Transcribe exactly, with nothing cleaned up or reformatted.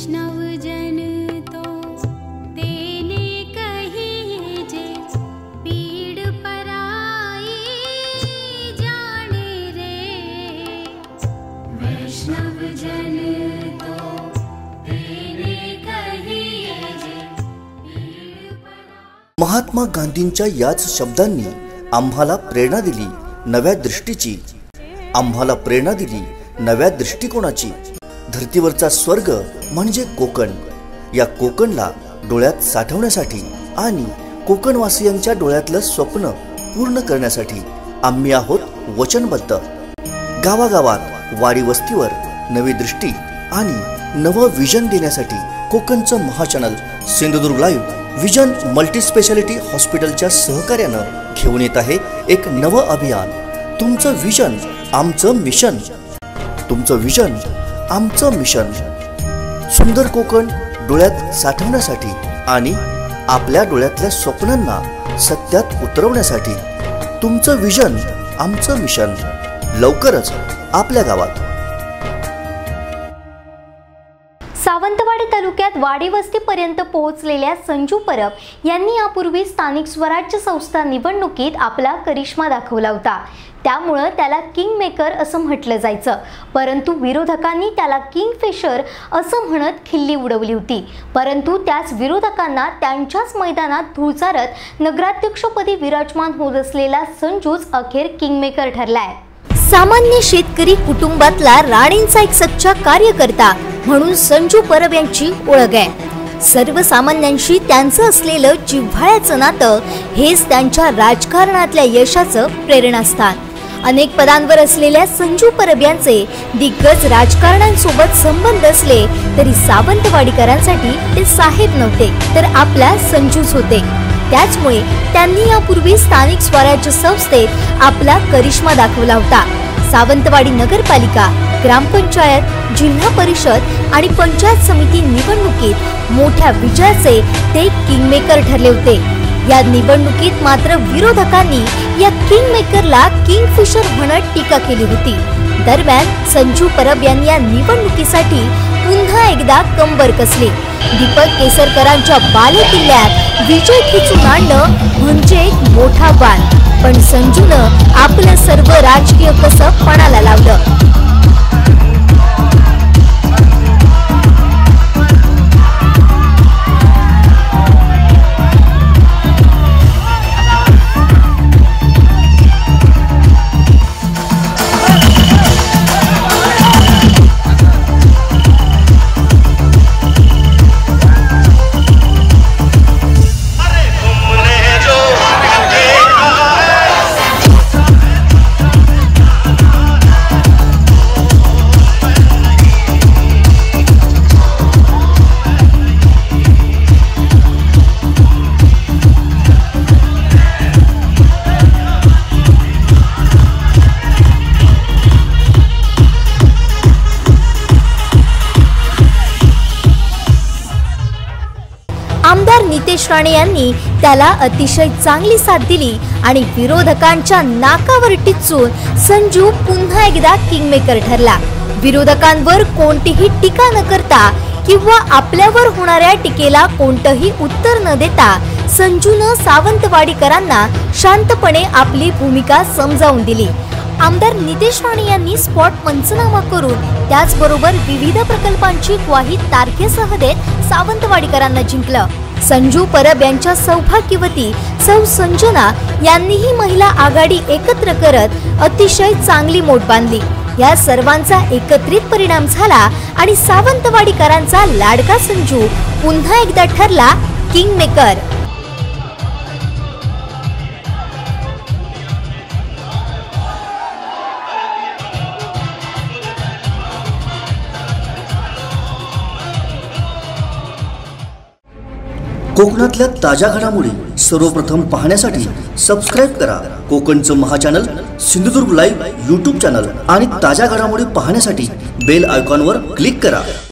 वैष्णव जन तो तेने कहिए जे पीड़ पराई जाने रे। वैष्णव जन तो तेने कहिए जे पीड़ पराई। महात्मा गांधींच्या याच शब्दांनी आम्हाला प्रेरणा दिली नव्या दृष्टीची, आम्हाला प्रेरणा दिली नव्या दृष्टिकोनाची। धर्तीवरचा स्वर्ग म्हणजे कोकण, या कोकणला डोळ्यात साठवण्यासाठी आणि कोकणवासियांच्या डोळ्यातलं स्वप्न पूर्ण करण्यासाठी आम्ही आहोत वचनबद्ध। गावागावात वाडी वस्तीवर नवी दृष्टी आणि नवं विजन देण्यासाठी कोकणचं महाचॅनल सिंधुदुर्ग लाईव्ह विजन मल्टीस्पेशालिटी हॉस्पिटलच्या सहकार्यानं घेऊन येत आहे एक नवं अभियान। तुमचं विजन आमचं मिशन, तुमचं विजन आमचं मिशन। सुंदर कोकण डोळ्यात साठवण्यासाठी आणि आपल्या डोळ्यातल्या स्वप्नांना सत्यात उतरवण्यासाठी तुमचं विजन आमचं मिशन लवकरच आपल्या गावात। सावंतवाडी तालुक्यात वाडी वस्तीपर्यंत पोहोचलेल्या संजू परब यांनी यापूर्वी स्थानिक स्वराज्य संस्था निवडणुकीत आपला करिश्मा दाखवला होता, त्यामुळे त्याला किंग मेकर असं म्हटलं जायचं। परंतु विरोधकांनी त्याला किंगफिशर असं म्हणत खिल्ली उडवली होती। परंतु त्याच विरोधकांना त्यांच्याच मैदानात धूळ चारत नगराध्यक्षपदी विराजमान होत असलेला संजूच अखेर किंग मेकर ठरलाय। सामान्य शेतकरी कुटुंबातला राणींचा एक सच्चा कार्यकर्ता म्हणून संजू परब यांची ओळख आहे। सर्वसामान्यांशी त्यांचं असलेलं जिव्हाळ्याचं नातं हेच त्यांच्या राजकारणातल्या यशाचं प्रेरणास्थान। अनेक पदांवर असलेल्या संजू परब यांचे दिग्गज राजकारण्यांसोबत संबंध असले तरी सावंतवाडीकरांसाठी ते साहेब नव्हते तर आपला संजूच होते। त्याचमुळे त्यांनी यापूर्वी स्थानिक स्वराज्य संस्थेत आपला करिश्मा दाखवला होता। सावंतवाडी नगरपालिका, ग्रामपंचायत, जिल्हा परिषद आणि पंचायत समिती निवडणुकीत मोठ्या विजयाचे ते किंगमेकर ठरले होते। या निवडणुकीत मात्र विरोधकांनी या किंगमेकरला किंगफिशर म्हणत टीका केली होती। दरम्यान संजू परब यांनी या निवडणुकीसाठी पुन्हा एकदा कंबर कसली। दीपक केसरकरांच्या बालेकिल्ल्यात विजय खिचून आणणं म्हणजे एक मोठा वाण, पण संजूनं आपलं सर्व राजकीय कसब पणाला लावलं। आमदार नितेश राणे यांनी त्याला अतिशय चांगली साथ दिली आणि विरोधकांच्या नाकावर टिचून संजू पुन्हा एकदा किंगमेकर ठरला। विरोधकांवर कोणतीही टीका न करता किंवा आपल्यावर होणाऱ्या टीकेला कोणतंही उत्तर न देता संजूनं सावंतवाडीकरांना शांतपणे आपली भूमिका समजावून दिली। आमदार नितेश राणे यांनी स्पॉट पंचनामा करून त्याचबरोबर विविध प्रकल्पांची ग्वाही तारखेसह देत सावंतवाडीकरांना जिंकलं। संजू परब यांच्या सौभाग्यवती सौ संजना यांनीही महिला आघाडी एकत्र करत अतिशय चांगली मोठ बांधली। या सर्वांचा एकत्रित परिणाम झाला आणि सावंतवाडीकरांचा लाडका संजू पुन्हा एकदा ठरला किंगमेकर। कोकणातल्या ताज्या घडामोडी सर्वप्रथम पाहण्यासाठी सबस्क्राइब करा कोकणचं महाचॅनल सिंधुदुर्ग लाईव्ह यूट्यूब चॅनल आणि ताज्या घडामोडी पाहण्यासाठी बेल आयकॉनवर क्लिक करा।